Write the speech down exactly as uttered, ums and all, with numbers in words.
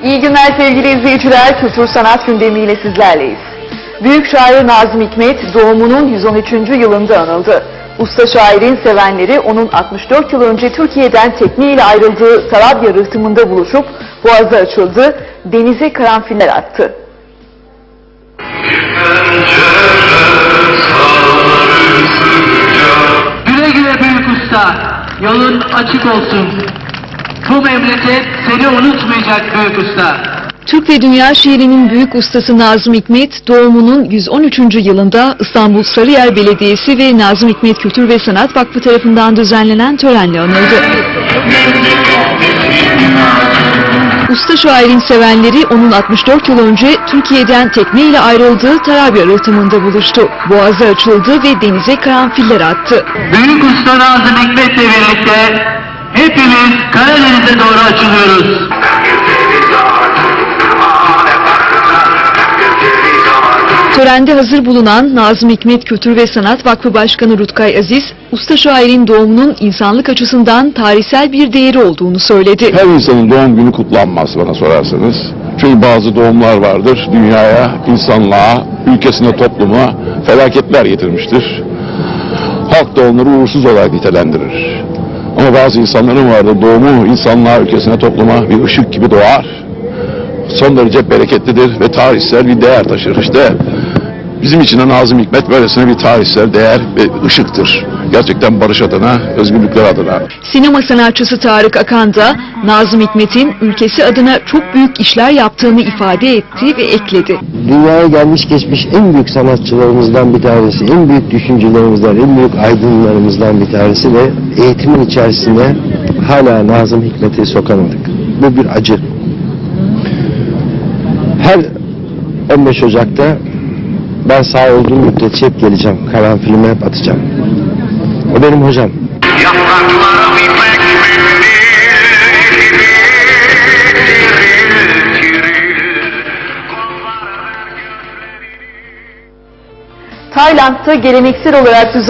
İyi günler sevgili izleyiciler, kültür sanat gündemiyle sizlerleyiz. Büyük şair Nazım Hikmet doğumunun yüz on üçüncü yılında anıldı. Usta şairin sevenleri onun altmış dört yıl önce Türkiye'den tekneyle ayrıldığı Tarabya rıhtımında buluşup boğazı açıldı, denize karanfiller attı. Güle güle büyük usta, yolun açık olsun. Bu memleket seni unutmayacak büyük usta. Türk ve dünya şiirinin büyük ustası Nazım Hikmet doğumunun yüz on üçüncü yılında İstanbul Sarıyer Belediyesi ve Nazım Hikmet Kültür ve Sanat Vakfı tarafından düzenlenen törenle anıldı. Usta şairin sevenleri onun altmış dört yıl önce Türkiye'den tekneyle ayrıldığı Tarabya rıhtımında buluştu. Boğazı açıldı ve denize karanfiller attı. Büyük usta Nazım Hikmet'le birlikte hepimiz Karadeniz'e doğru açılıyoruz. Törende hazır bulunan Nazım Hikmet Kültür ve Sanat Vakfı Başkanı Rutkay Aziz, usta şairin doğumunun insanlık açısından tarihsel bir değeri olduğunu söyledi. Her insanın doğum günü kutlanmaz bana sorarsanız. Çünkü bazı doğumlar vardır, dünyaya, insanlığa, ülkesine, topluma felaketler getirmiştir. Halk da onları uğursuz olarak nitelendirir. Ama bazı insanların vardır, doğumu insanlığa, ülkesine, topluma bir ışık gibi doğar. Son derece bereketlidir ve tarihsel bir değer taşır. İşte bizim için de Nazım Hikmet böylesine bir tarihsel değer ve ışıktır. Gerçekten barış adına, özgürlükler adına. Sinema sanatçısı Tarık Akan da Nazım Hikmet'in ülkesi adına çok büyük işler yaptığını ifade etti ve ekledi. Dünyaya gelmiş geçmiş en büyük sanatçılarımızdan bir tanesi, en büyük düşüncelerimizden, en büyük aydınlarımızdan bir tanesi ve eğitimin içerisinde hala Nazım Hikmet'i sokamadık. Bu bir acı. Her on beş Ocak'ta ben sağ olduğum müddetçe hep geleceğim. Karanfilimi hep atacağım. O benim hocam. Tayland'da geleneksel olarak düzenlenen